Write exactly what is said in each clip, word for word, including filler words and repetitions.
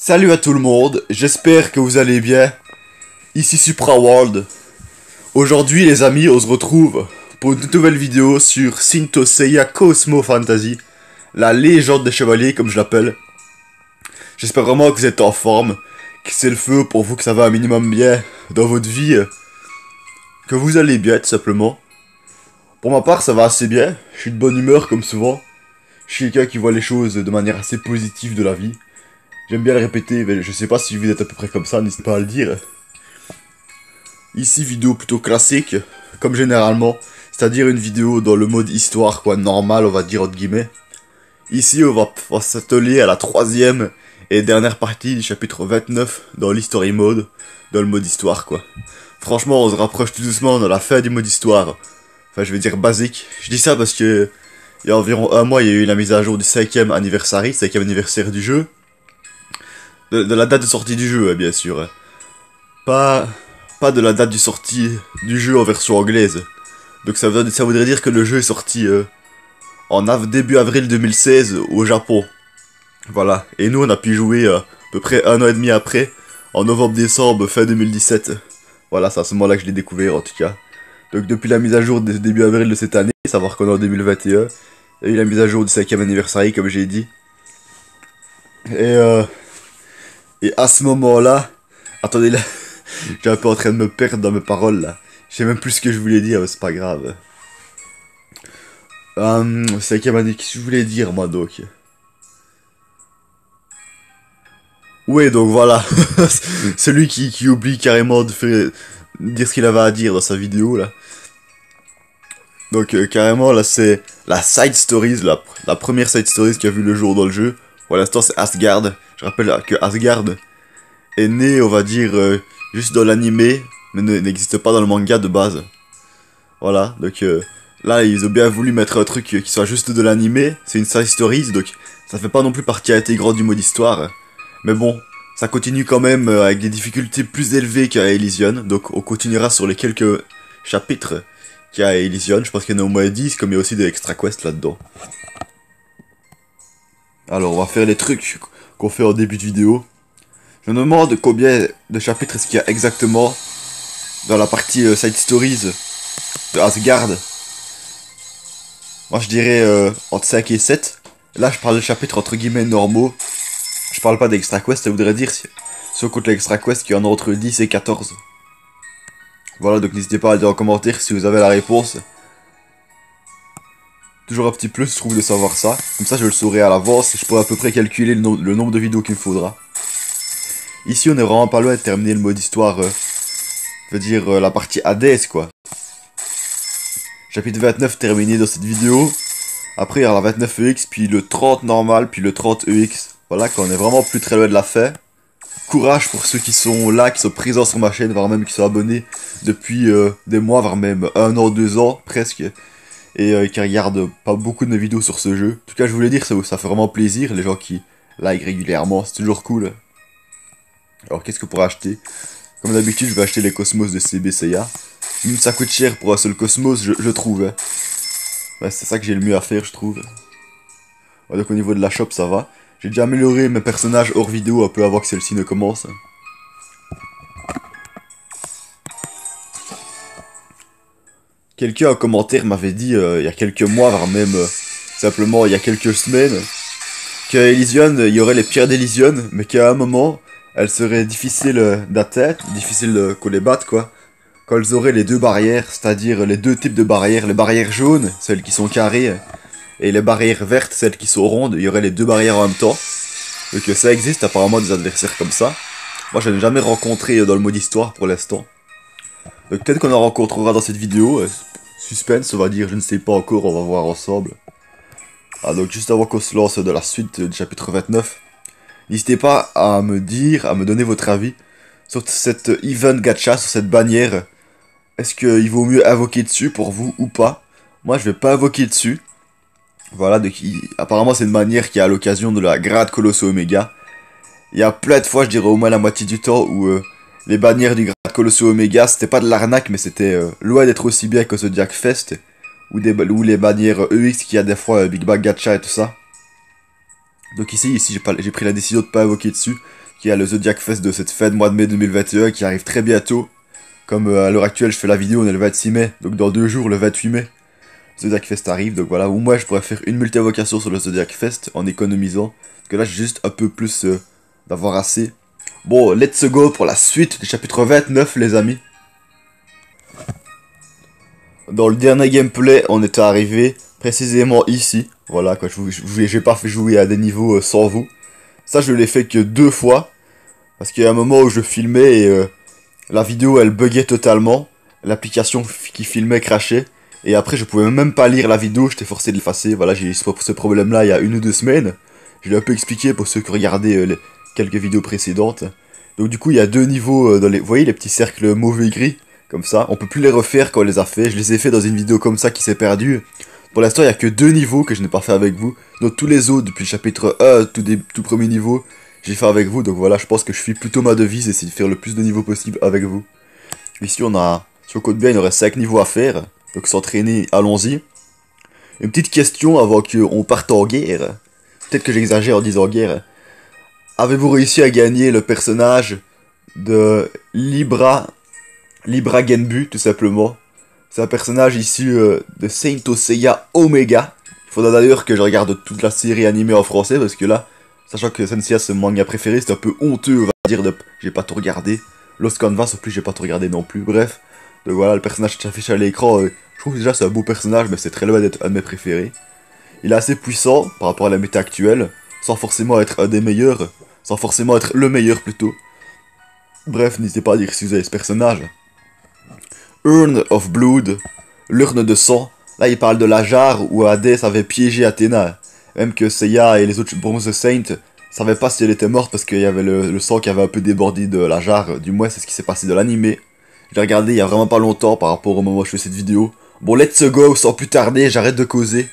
Salut à tout le monde, j'espère que vous allez bien. Ici Supra World. Aujourd'hui les amis, on se retrouve pour une toute nouvelle vidéo sur Shinto Seiya Cosmo Fantasy, la légende des chevaliers comme je l'appelle. J'espère vraiment que vous êtes en forme, que c'est le feu pour vous, que ça va un minimum bien dans votre vie, que vous allez bien tout simplement. Pour ma part ça va assez bien, je suis de bonne humeur comme souvent. Je suis quelqu'un qui voit les choses de manière assez positive de la vie. J'aime bien le répéter, mais je sais pas si vous êtes à peu près comme ça, n'hésitez pas à le dire. Ici, vidéo plutôt classique, comme généralement, c'est-à-dire une vidéo dans le mode histoire, quoi, normal, on va dire, entre guillemets. Ici, on va, on va s'atteler à la troisième et dernière partie du chapitre vingt-neuf dans l'history mode, dans le mode histoire, quoi. Franchement, on se rapproche tout doucement dans la fin du mode histoire. Enfin, je vais dire basique. Je dis ça parce que, il y a environ un mois, il y a eu la mise à jour du cinquième anniversaire, cinquième anniversaire du jeu. De, de la date de sortie du jeu, bien sûr. Pas, pas de la date de sortie du jeu en version anglaise. Donc ça, veut, ça voudrait dire que le jeu est sorti euh, en av début avril deux mille seize au Japon. Voilà. Et nous, on a pu jouer euh, à peu près un an et demi après, en novembre-décembre, fin deux mille dix-sept. Voilà, c'est à ce moment-là que je l'ai découvert, en tout cas. Donc depuis la mise à jour de début avril de cette année, savoir qu'on est en deux mille vingt et un, il y a eu la mise à jour du cinquième anniversaire, comme j'ai dit. Et euh... Et à ce moment-là... Attendez là... J'ai un peu en train de me perdre dans mes paroles là. Je sais même plus ce que je voulais dire, mais c'est pas grave. Hum, c'est qui m'a dit qu'est-ce que je voulais dire moi donc. Ouais donc voilà. Celui qui, qui oublie carrément de faire... dire ce qu'il avait à dire dans sa vidéo là. Donc euh, carrément là c'est la side stories, la, la première side stories qui a vu le jour dans le jeu. Pour l'instant c'est Asgard. Je rappelle que Asgard est né, on va dire, euh, juste dans l'animé, mais n'existe pas dans le manga de base. Voilà, donc euh, là ils ont bien voulu mettre un truc qui soit juste de l'animé, c'est une side stories, donc ça fait pas non plus partie intégrante du mode histoire. Mais bon, ça continue quand même euh, avec des difficultés plus élevées qu'à Elysion, donc on continuera sur les quelques chapitres qu'il y a à Elysion, je pense qu'il y en a au moins dix, comme il y a aussi des extra quests là-dedans. Alors on va faire les trucs qu'on fait en début de vidéo. Je me demande combien de chapitres est-ce qu'il y a exactement dans la partie euh, side stories de Asgard. Moi je dirais euh, entre cinq et sept. Là je parle de chapitres entre guillemets normaux. Je parle pas d'extra quest, ça voudrait dire si, si on compte l'extra quest qu'il y en a entre dix et quatorze. Voilà, donc n'hésitez pas à le dire en commentaire si vous avez la réponse. Toujours un petit plus, je trouve, de savoir ça. Comme ça je le saurai à l'avance et je pourrai à peu près calculer le, no le nombre de vidéos qu'il me faudra. Ici on est vraiment pas loin de terminer le mode histoire, euh, je veux dire euh, la partie Hades quoi. Chapitre vingt-neuf terminé dans cette vidéo. Après il y a la vingt-neuf E X, puis le trente normal, puis le trente E X. Voilà qu'on est vraiment plus très loin de la fin. Courage pour ceux qui sont là, qui sont présents sur ma chaîne, voire même qui sont abonnés depuis euh, des mois, voire même un an, deux ans presque. Et euh, qui regardent pas beaucoup de mes vidéos sur ce jeu. En tout cas je voulais dire, ça, ça fait vraiment plaisir, les gens qui like régulièrement, c'est toujours cool. Alors qu'est-ce que pour acheter? Comme d'habitude je vais acheter les cosmos de C B Seiya. Même ça coûte cher pour un seul cosmos, je, je trouve. Hein. Ouais, c'est ça que j'ai le mieux à faire je trouve. Ouais, donc au niveau de la shop ça va. J'ai déjà amélioré mes personnages hors vidéo un peu avant que celle-ci ne commence. Quelqu'un en commentaire m'avait dit euh, il y a quelques mois, voire même euh, simplement il y a quelques semaines, qu'à Elysion il y aurait les pierres d'Elysion, mais qu'à un moment elles seraient difficiles d'atteindre, difficiles qu'on les batte quoi, quand elles auraient les deux barrières, c'est-à-dire les deux types de barrières, les barrières jaunes, celles qui sont carrées, et les barrières vertes, celles qui sont rondes, il y aurait les deux barrières en même temps. Donc ça existe apparemment des adversaires comme ça. Moi je n'ai jamais rencontré dans le mode histoire pour l'instant. Donc peut-être qu'on en rencontrera dans cette vidéo. Suspense on va dire, je ne sais pas encore, on va voir ensemble. Ah donc juste avant qu'on se lance de la suite du chapitre vingt-neuf, n'hésitez pas à me dire, à me donner votre avis sur cette event gacha, sur cette bannière. Est-ce qu'il vaut mieux invoquer dessus pour vous ou pas? Moi je vais pas invoquer dessus. Voilà, donc il, apparemment c'est une bannière qui est à l'occasion de la grade Colosso Omega. Il y a plein de fois, je dirais au moins la moitié du temps, où euh, les bannières du grade Colosso Omega, c'était pas de l'arnaque, mais c'était euh, loin d'être aussi bien que Zodiac Fest. Ou, des, ou les bannières E X qui a des fois euh, Big Bang Gacha et tout ça. Donc ici, ici j'ai pris la décision de pas invoquer dessus, qui a le Zodiac Fest de cette fête mois de mai deux mille vingt et un qui arrive très bientôt. Comme euh, à l'heure actuelle je fais la vidéo, on est le vingt-six mai, donc dans deux jours, le vingt-huit mai, Zodiac Fest arrive, donc voilà, ou moi je pourrais faire une multi-invocation sur le Zodiac Fest en économisant, parce que là j'ai juste un peu plus euh, d'avoir assez. Bon, let's go pour la suite du chapitre vingt-neuf les amis. Dans le dernier gameplay, on était arrivé précisément ici, voilà quoi, je vous, je vous j'ai pas fait jouer à des niveaux euh, sans vous. Ça je l'ai fait que deux fois, parce qu'il y a un moment où je filmais et euh, la vidéo elle buguait totalement, l'application qui filmait crachait, et après je pouvais même pas lire la vidéo, j'étais forcé de l'effacer, voilà j'ai eu ce problème là il y a une ou deux semaines, je l'ai un peu expliqué pour ceux qui regardaient euh, les quelques vidéos précédentes. Donc du coup il y a deux niveaux euh, dans les, vous voyez les petits cercles mauve et gris, comme ça, on peut plus les refaire quand on les a fait, je les ai fait dans une vidéo comme ça qui s'est perdue. Pour l'instant il y a que deux niveaux que je n'ai pas fait avec vous, donc tous les autres depuis le chapitre un, tout, des, tout premier niveau, j'ai fait avec vous, donc voilà, je pense que je suis plutôt ma devise, essayer de faire le plus de niveaux possible avec vous. Ici on a, si on compte bien, il aurait cinq niveaux à faire, donc s'entraîner, allons-y. Une petite question avant qu'on parte en guerre, peut-être que j'exagère en disant guerre. Avez-vous réussi à gagner le personnage de Libra, Libra Genbu tout simplement? C'est un personnage issu euh, de Saint Seiya Omega. Il faudra d'ailleurs que je regarde toute la série animée en français, parce que là, sachant que Senseiya c'est mon manga préféré, c'est un peu honteux, on va dire, de j'ai pas tout regardé. Lost Canvas, en plus, j'ai pas tout regardé non plus, bref. Donc voilà, le personnage qui s'affiche à l'écran, euh, je trouve déjà c'est un beau personnage, mais c'est très loin d'être un de mes préférés. Il est assez puissant par rapport à la méta actuelle, sans forcément être un des meilleurs, sans forcément être le meilleur plutôt. Bref, n'hésitez pas à dire si vous avez ce personnage. Urn of Blood, l'urne de sang. Là, il parle de la jarre où Hadès avait piégé Athéna. Même que Seiya et les autres Bronze Saints savaient pas si elle était morte parce qu'il y avait le, le sang qui avait un peu débordé de la jarre. Du moins, c'est ce qui s'est passé de l'animé. Je l'ai regardé il y a vraiment pas longtemps par rapport au moment où je fais cette vidéo. Bon, let's go, sans plus tarder, j'arrête de causer.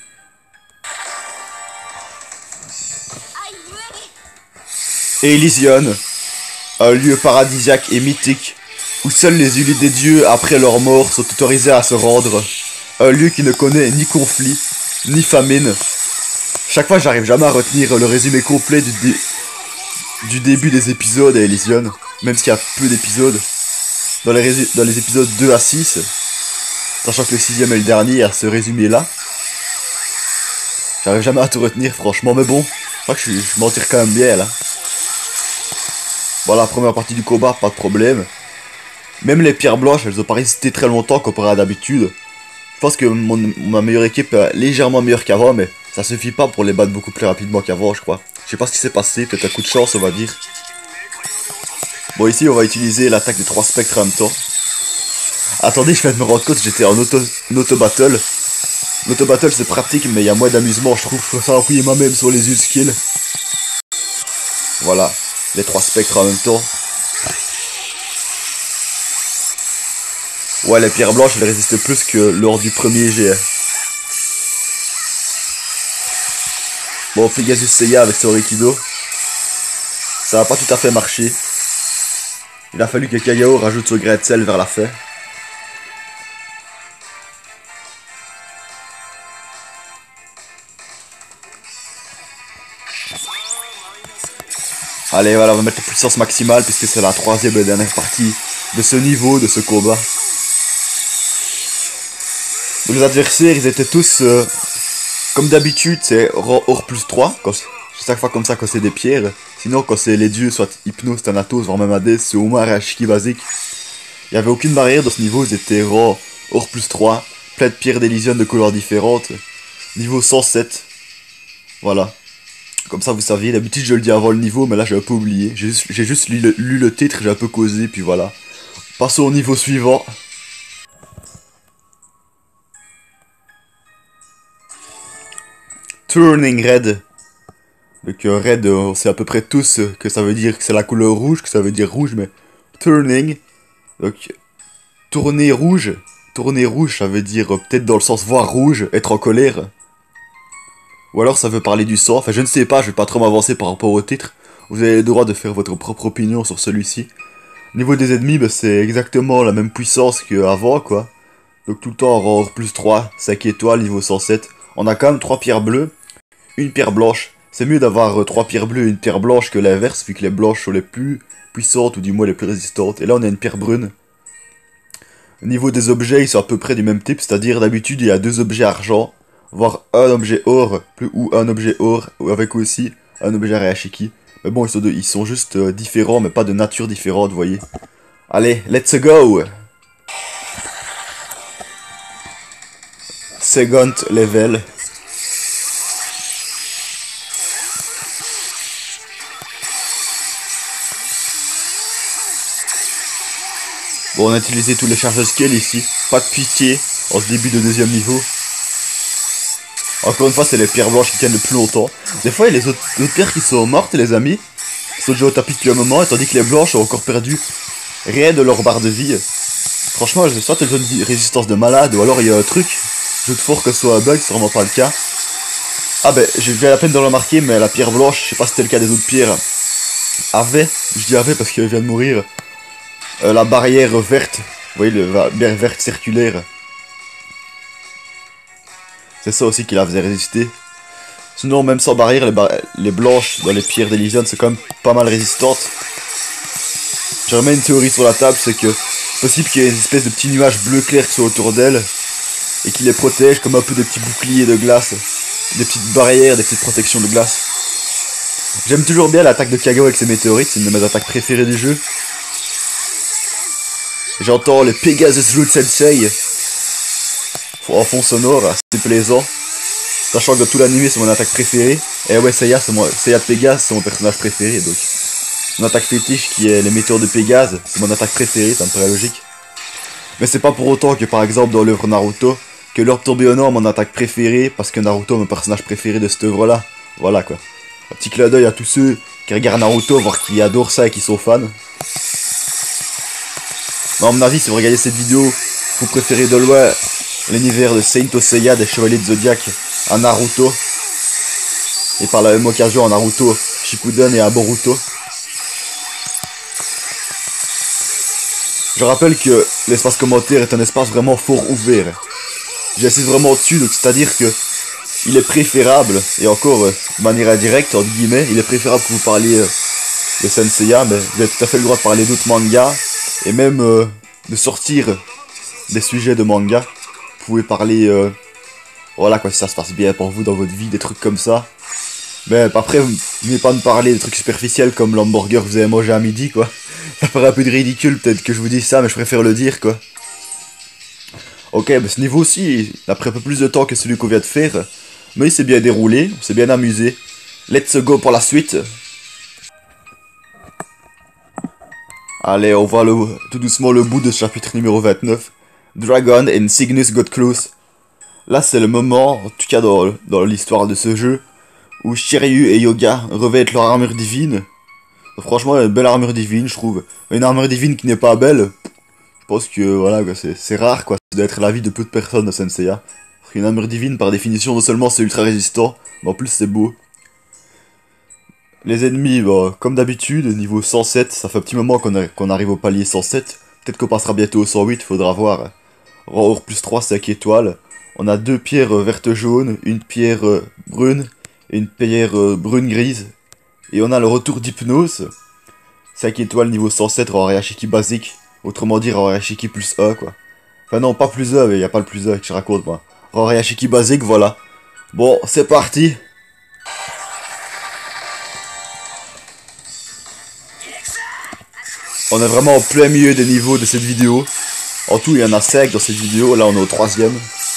Elysion, un lieu paradisiaque et mythique, où seuls les élus des dieux, après leur mort, sont autorisés à se rendre. Un lieu qui ne connaît ni conflit, ni famine. Chaque fois, j'arrive jamais à retenir le résumé complet du, dé du début des épisodes à Elysion, même s'il y a peu d'épisodes. Dans les, dans les épisodes deux à six, sachant que le sixième est le dernier à ce résumé-là. J'arrive jamais à tout retenir, franchement, mais bon, je crois que je, je m'en tire quand même bien, là. Voilà, première partie du combat, pas de problème. Même les pierres blanches, elles ont pas résisté très longtemps comparé à d'habitude. Je pense que mon, ma meilleure équipe est légèrement meilleure qu'avant, mais ça suffit pas pour les battre beaucoup plus rapidement qu'avant, je crois. Je sais pas ce qui s'est passé, peut-être un coup de chance, on va dire. Bon, ici, on va utiliser l'attaque des trois spectres en même temps. Attendez, je viens de me rendre compte, j'étais en auto, auto battle. L'auto battle, c'est pratique, mais il y a moins d'amusement, je trouve. Je préfère appuyer moi-même sur les use skills. Voilà, les trois spectres en même temps. Ouais, les pierres blanches, elles résistent plus que lors du premier jet. Bon, Pegasus Seiya avec son Rikido. Ça n'a pas tout à fait marché. Il a fallu que Kagao rajoute son grain de sel vers la fin. Allez, voilà, on va mettre la puissance maximale puisque c'est la troisième et dernière partie de ce niveau, de ce combat. Donc, les adversaires, ils étaient tous, euh, comme d'habitude, c'est rang or plus trois, quand chaque fois comme ça quand c'est des pierres. Sinon, quand c'est les dieux, soit Hypnos, Thanatos, voire même Hadès, c'est Omar et Ashiki basique. Il n'y avait aucune barrière dans ce niveau, ils étaient rang or plus trois, plein de pierres d'Elysion de couleurs différentes. Niveau cent sept. Voilà. Comme ça, vous saviez, d'habitude je le dis avant le niveau, mais là j'ai un peu oublié. J'ai juste, juste lu, le, lu le titre, j'ai un peu causé, puis voilà. Passons au niveau suivant. Turning Red. Donc euh, Red, euh, on sait à peu près tous euh, que ça veut dire que c'est la couleur rouge, que ça veut dire rouge, mais Turning. Donc, tourner rouge. Tourner rouge, ça veut dire euh, peut-être dans le sens voir rouge, être en colère. Ou alors ça veut parler du sang, enfin je ne sais pas, je vais pas trop m'avancer par rapport au titre. Vous avez le droit de faire votre propre opinion sur celui-ci. Au niveau des ennemis, bah, c'est exactement la même puissance qu'avant, quoi. Donc tout le temps, rang plus trois, cinq étoiles, niveau cent sept. On a quand même trois pierres bleues, une pierre blanche c'est mieux d'avoir euh, trois pierres bleues et une pierre blanche que l'inverse, vu que les blanches sont les plus puissantes, ou du moins les plus résistantes. Et là, on a une pierre brune. Au niveau des objets, ils sont à peu près du même type, c'est-à-dire d'habitude, il y a deux objets argent, voire un objet or, plus ou un objet or, avec aussi un objet Arayashiki. Mais bon, ils sont, de, ils sont juste euh, différents, mais pas de nature différente, vous voyez. Allez, let's go! Second level. Bon, on a utilisé tous les charges skill ici. Pas de pitié en ce début de deuxième niveau. Encore une fois, c'est les pierres blanches qui tiennent le plus longtemps. Des fois, il y a les autres, autres pierres qui sont mortes, les amis. Ils sont déjà au tapis depuis un moment, tandis que les blanches ont encore perdu rien de leur barre de vie. Franchement, soit elles ont une résistance de malade, ou alors il y a un truc. Je doute fort que ce soit un bug, c'est vraiment pas le cas. Ah ben, j'ai viens à la peine de le remarquer, mais la pierre blanche, je sais pas si c'était le cas des autres pierres, avait, je dis avait parce qu'elle vient de mourir, euh, la barrière verte. Vous voyez, la barrière verte circulaire. C'est ça aussi qui la faisait résister. Sinon, même sans barrière, les, bar les blanches dans les pierres d'Elysion, c'est quand même pas mal résistantes. J'ai remis une théorie sur la table, c'est que c'est possible qu'il y ait une espèce de petits nuages bleu clair qui sont autour d'elles et qui les protègent comme un peu des petits boucliers de glace, des petites barrières, des petites protections de glace. J'aime toujours bien l'attaque de Kagero avec ses météorites, c'est une de mes attaques préférées du jeu. J'entends le Pegasus Root Sensei en fond sonore, c'est plaisant. Sachant que dans tout l'anime c'est mon attaque préférée. Et ouais, Seiya, c'est mon... Seiya de Pégase, c'est mon personnage préféré, donc mon attaque fétiche qui est les météores de Pégase, c'est mon attaque préférée, ça me paraît logique. Mais c'est pas pour autant que par exemple dans l'œuvre Naruto, que l'orbe tourbillonnant est mon attaque préférée, parce que Naruto est mon personnage préféré de cette œuvre là. Voilà quoi. Un petit clin d'œil à tous ceux qui regardent Naruto, voire qui adorent ça et qui sont fans. Mais à mon avis, si vous regardez cette vidéo, vous préférez de loin l'univers de Saint Seiya des Chevaliers de Zodiac à Naruto. Et par la même occasion à Naruto Shippuden et à Boruto. Je rappelle que l'espace commentaire est un espace vraiment fort ouvert. J'insiste vraiment dessus, donc c'est-à-dire que il est préférable, et encore euh, de manière indirecte, entre guillemets, il est préférable que vous parliez euh, de Saint Seiya, mais vous avez tout à fait le droit de parler d'autres mangas, et même euh, de sortir des sujets de manga. Vous pouvez parler, euh, voilà quoi, si ça se passe bien pour vous dans votre vie, des trucs comme ça. Mais après, vous venez pas me parler des trucs superficiels comme l'hamburger que vous avez mangé à midi, quoi. Ça paraît un peu de ridicule, peut-être que je vous dise ça, mais je préfère le dire, quoi. Ok, bah ce niveau aussi, il a pris un peu plus de temps que celui qu'on vient de faire. Mais il s'est bien déroulé, on s'est bien amusé. Let's go pour la suite. Allez, on voit le, tout doucement le bout de ce chapitre numéro vingt-neuf. Dragon and Cygnus got close. Là, c'est le moment, en tout cas dans, dans l'histoire de ce jeu, où Shiryu et Yoga revêtent leur armure divine. Franchement, une belle armure divine, je trouve. Une armure divine qui n'est pas belle, je pense que, voilà, c'est rare, quoi. Ça doit être l'avis de peu de personnes de Saint Seiya. Parce qu'une armure divine, par définition, non seulement c'est ultra résistant, mais en plus c'est beau. Les ennemis, bah, comme d'habitude, niveau cent sept, ça fait un petit moment qu'on qu'on arrive au palier cent sept. Peut-être qu'on passera bientôt au cent huit, faudra voir. Or plus trois, cinq étoiles. On a deux pierres euh, vertes jaunes, une pierre euh, brune, et une pierre euh, brune grise. Et on a le retour d'hypnose. cinq étoiles niveau cent sept, Arayashiki basique. Autrement dire, Arayashiki plus un, quoi. Enfin non, pas plus un, mais y a pas le plus un que je raconte, moi. Arayashiki basique, voilà. Bon, c'est parti. On est vraiment en plein milieu des niveaux de cette vidéo. En tout, il y en a cinq dans cette vidéo. Là, on est au troisième.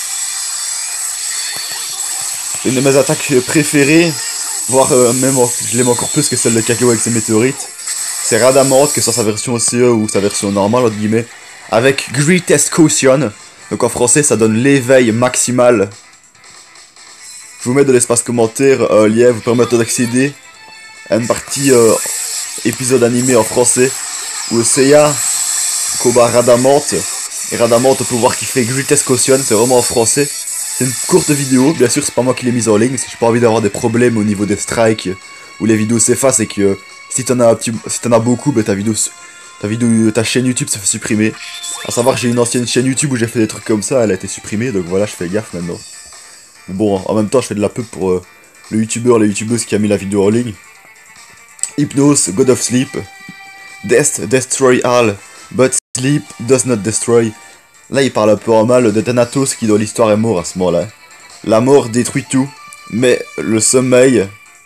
Une de mes attaques préférées, voire euh, même, je l'aime encore plus que celle de Kagero avec ses météorites, c'est Radamanth, que ce soit sa version C E ou sa version normale, entre guillemets, avec Greatest Caution. Donc en français, ça donne l'éveil maximal. Je vous mets dans l'espace commentaire un lien vous permettant d'accéder à une partie euh, épisode animé en français où Seiya combat Radamanth. Et Radamanth, on peut voir qu'il fait Greatest Caution, c'est vraiment en français. C'est une courte vidéo, bien sûr c'est pas moi qui l'ai mise en ligne, parce que j'ai pas envie d'avoir des problèmes au niveau des strikes, où les vidéos s'effacent et que si t'en as, si t'en as beaucoup, bah, ta vidéo, ta vidéo, ta chaîne YouTube se fait supprimer. A savoir que j'ai une ancienne chaîne YouTube où j'ai fait des trucs comme ça, elle a été supprimée, donc voilà, je fais gaffe maintenant. Mais bon, en même temps je fais de la pub pour euh, le youtubeur, la youtubeuse qui a mis la vidéo en ligne. Hypnos, God of Sleep. Death destroy all, but sleep does not destroy. Là, il parle un peu en mal de Thanatos qui dans l'histoire est mort à ce moment-là. La mort détruit tout, mais le sommeil,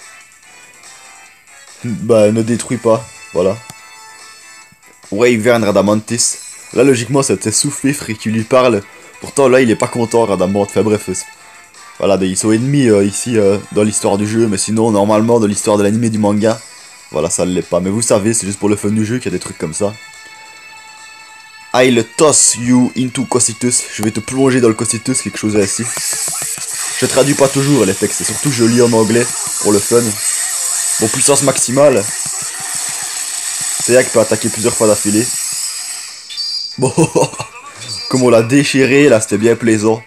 bah, ne détruit pas. Voilà. Wyvern Radamantis. Là, logiquement, c'était Soufifre qui lui parle. Pourtant, là, il est pas content, Radamant. Enfin, bref. Voilà, ils sont ennemis euh, ici euh, dans l'histoire du jeu, mais sinon, normalement, dans l'histoire de l'anime et du manga, voilà, ça ne l'est pas. Mais vous savez, c'est juste pour le fun du jeu qu'il y a des trucs comme ça. I'll toss you into Cocytus. Je vais te plonger dans le Cocytus, quelque chose ainsi. Je traduis pas toujours les textes, et surtout je lis en anglais pour le fun. Bon, puissance maximale. Seiya peut attaquer plusieurs fois d'affilée. Bon, comme on l'a déchiré, là, c'était bien plaisant.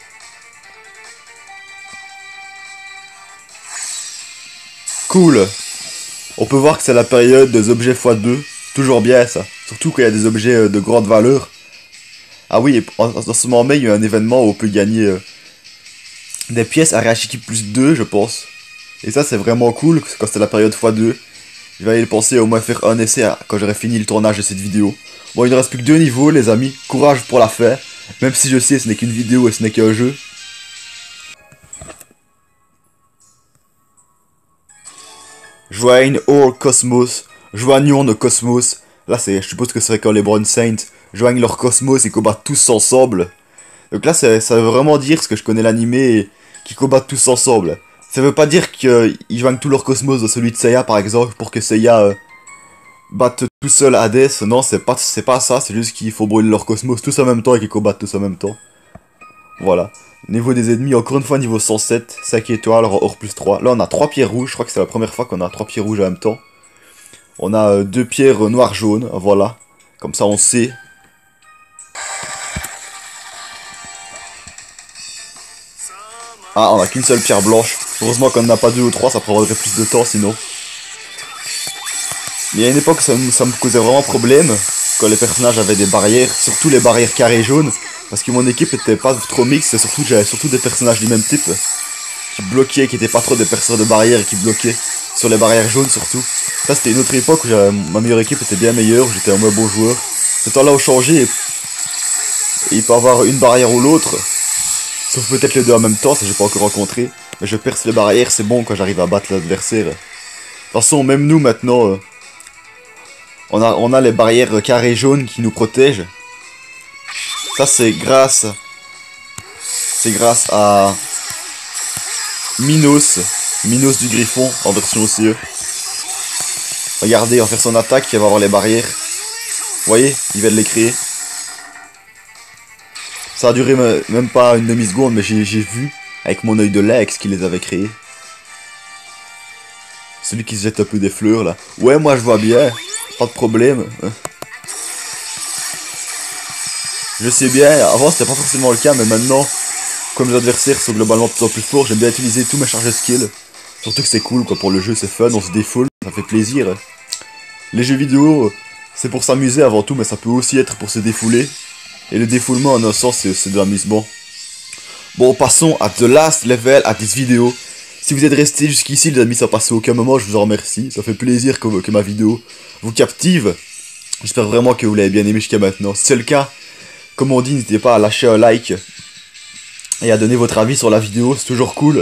Cool. On peut voir que c'est la période des objets fois deux. Toujours bien, ça. Surtout quand il y a des objets de grande valeur. Ah oui, en, en ce moment, il y a un événement où on peut gagner euh, des pièces Arashiki plus deux, je pense. Et ça, c'est vraiment cool, quand c'est la période fois deux. Je vais aller penser au moins faire un essai hein, quand j'aurai fini le tournage de cette vidéo. Bon, il ne reste plus que deux niveaux, les amis. Courage pour la faire. Même si je sais, ce n'est qu'une vidéo et ce n'est qu'un jeu. Join all cosmos. Joignons nos cosmos. Là, c'est, je suppose que c'est quand les Brown Saints joignent leur cosmos et combattent tous ensemble. Donc là, ça, ça veut vraiment dire, ce que je connais l'animé, qu'ils combattent tous ensemble. Ça veut pas dire qu'ils joignent tout leur cosmos dans celui de Seiya, par exemple, pour que Seiya euh, batte tout seul Hades. Non, c'est pas, c'est pas ça, c'est juste qu'il faut brûler leur cosmos tous en même temps et qu'ils combattent tous en même temps. Voilà. Niveau des ennemis, encore une fois, niveau cent sept, cinq étoiles, or plus trois. Là, on a trois pierres rouges, je crois que c'est la première fois qu'on a trois pierres rouges en même temps. On a euh, deux pierres euh, noires jaunes, voilà. Comme ça, on sait. Ah, on a qu'une seule pierre blanche. Heureusement qu'on n'en a pas deux ou trois, ça prendrait plus de temps sinon. Mais à une époque, ça, ça me causait vraiment problème. Quand les personnages avaient des barrières, surtout les barrières carrées jaunes. Parce que mon équipe était pas trop mixte, et surtout j'avais surtout des personnages du même type. Qui bloquaient, qui étaient pas trop des personnages de barrières et qui bloquaient. Sur les barrières jaunes surtout. Ça c'était une autre époque où ma meilleure équipe était bien meilleure, où j'étais un moins bon joueur. Ce temps-là ont changé et, et il peut avoir une barrière ou l'autre. Sauf peut-être les deux en même temps, ça j'ai pas encore rencontré. Mais je perce les barrières, c'est bon quand j'arrive à battre l'adversaire. De toute façon, même nous maintenant, euh, on, a, on a les barrières carrées jaunes qui nous protègent. Ça c'est grâce... C'est grâce à... Minos. Minos du Griffon en version O C E. Regardez, on va faire son attaque, il va avoir les barrières. Vous voyez, il vient de les créer. Ça a duré même pas une demi-seconde, mais j'ai vu, avec mon œil de Lex, qui les avait créés. Celui qui se jette un peu des fleurs, là. Ouais, moi je vois bien, pas de problème. Je sais bien, avant c'était pas forcément le cas, mais maintenant, comme les adversaires sont globalement de plus en plus forts, j'aime bien utiliser tous mes charges de skill. Surtout que c'est cool, quoi, pour le jeu, c'est fun, on se défoule, ça fait plaisir. Les jeux vidéo, c'est pour s'amuser avant tout, mais ça peut aussi être pour se défouler. Et le défoulement, en un sens, c'est de l'amusement. Bon, passons à the last level à this vidéo. Si vous êtes resté jusqu'ici, les amis, ça passe aucun moment, je vous en remercie. Ça fait plaisir que, que ma vidéo vous captive. J'espère vraiment que vous l'avez bien aimé jusqu'à maintenant. Si c'est le cas, comme on dit, n'hésitez pas à lâcher un like. Et à donner votre avis sur la vidéo, c'est toujours cool.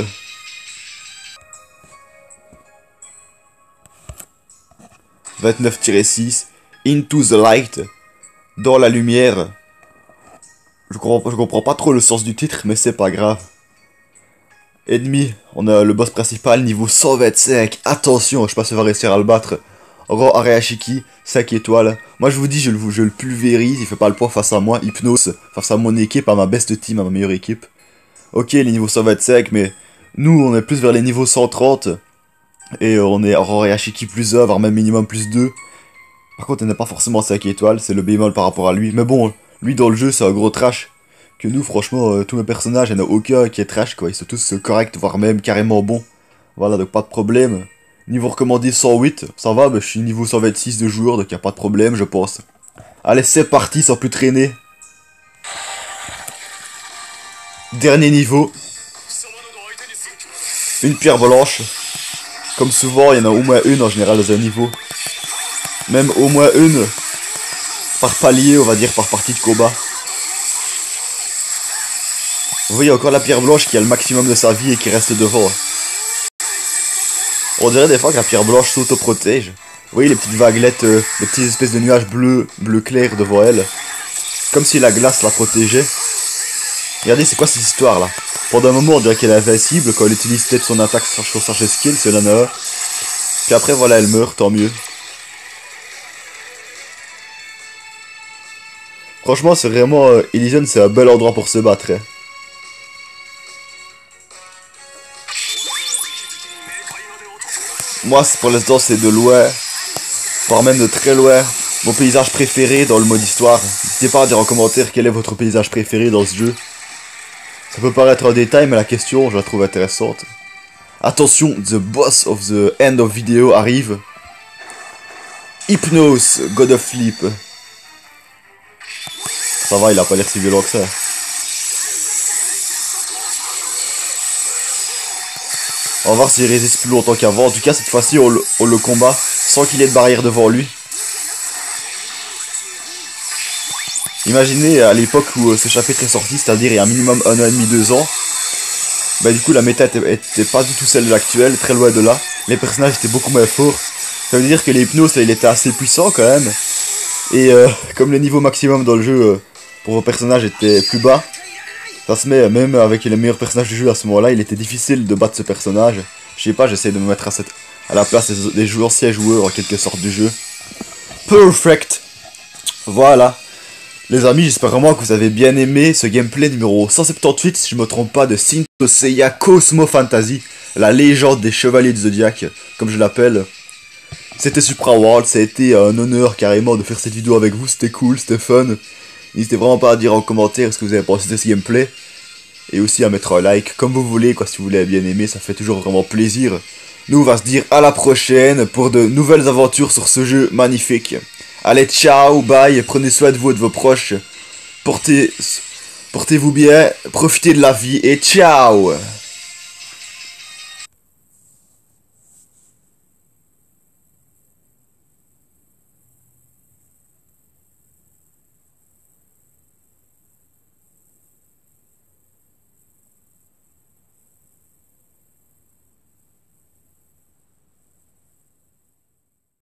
vingt-neuf tiret six, Into the Light, dans la lumière. Je comprends, je comprends pas trop le sens du titre, mais c'est pas grave. Ennemi, on a le boss principal, niveau cent vingt-cinq, attention, je sais pas si on va réussir à le battre. Encore Arashiki, cinq étoiles. Moi je vous dis, je le, je le pulvérise, il fait pas le poids face à moi. Hypnos, face à mon équipe, à ma best team, à ma meilleure équipe. Ok, les niveaux cent vingt-cinq, mais nous on est plus vers les niveaux cent trente. Et on est Arashiki plus un, voire même minimum plus deux. Par contre, on n'est pas forcément cinq étoiles, c'est le bémol par rapport à lui. Mais bon, lui dans le jeu, c'est un gros trash. Que nous, franchement, euh, tous mes personnages, il n'y en a aucun qui est trash, quoi. Ils sont tous euh, corrects, voire même carrément bons. Voilà, donc pas de problème. Niveau recommandé cent huit, ça va, mais je suis niveau cent vingt-six de joueur, donc il n'y a pas de problème, je pense. Allez, c'est parti, sans plus traîner. Dernier niveau. Une pierre blanche. Comme souvent, il y en a au moins une en général dans un niveau. Même au moins une par palier, on va dire, par partie de combat. Vous voyez encore la pierre blanche qui a le maximum de sa vie et qui reste devant. On dirait des fois que la pierre blanche s'auto-protège. Vous voyez les petites vaguelettes, euh, les petites espèces de nuages bleus, bleu clair devant elle. Comme si la glace la protégeait. Regardez, c'est quoi cette histoire là? Pendant un moment, on dirait qu'elle est invincible quand elle utilise peut-être son attaque sur sa skill, si elle en a un. Puis après, voilà, elle meurt, tant mieux. Franchement, c'est vraiment... Euh, Elysion, c'est un bel endroit pour se battre. Hein. Moi, pour l'instant, c'est de loin, voire même de très loin, mon paysage préféré dans le mode histoire. N'hésitez pas à dire en commentaire quel est votre paysage préféré dans ce jeu. Ça peut paraître un détail, mais la question, je la trouve intéressante. Attention, the boss of the end of video arrive. Hypnos, God of Sleep. Ça va, il a pas l'air si violent que ça. On va voir s'il résiste plus longtemps qu'avant. En tout cas, cette fois-ci, on, on le combat sans qu'il y ait de barrière devant lui. Imaginez à l'époque où euh, ce chapitre est sorti, c'est-à-dire il y a un minimum un an et demi, deux ans. Bah du coup la méta était, était pas du tout celle de l'actuelle, très loin de là. Les personnages étaient beaucoup moins forts. Ça veut dire que les hypnos, il était assez puissant quand même. Et euh, comme le niveau maximum dans le jeu euh, pour vos personnages était plus bas, ça se met, même avec les meilleurs personnages du jeu à ce moment-là, il était difficile de battre ce personnage. Je sais pas, j'essaie de me mettre à, cette, à la place des, des joueurs, anciens joueurs en quelque sorte du jeu. Perfect. Voilà. Les amis, j'espère vraiment que vous avez bien aimé ce gameplay numéro cent soixante-dix-huit, si je me trompe pas, de Saint Seiya Cosmo Fantasy, la légende des chevaliers du Zodiac, comme je l'appelle. C'était Supra World, ça a été un honneur carrément de faire cette vidéo avec vous, c'était cool, c'était fun. N'hésitez vraiment pas à dire en commentaire ce que vous avez pensé de ce gameplay. Et aussi à mettre un like, comme vous voulez, quoi, si vous voulez bien aimer, ça fait toujours vraiment plaisir. Nous, on va se dire à la prochaine pour de nouvelles aventures sur ce jeu magnifique. Allez, ciao, bye, prenez soin de vous et de vos proches. Portez, portez-vous bien, profitez de la vie et ciao!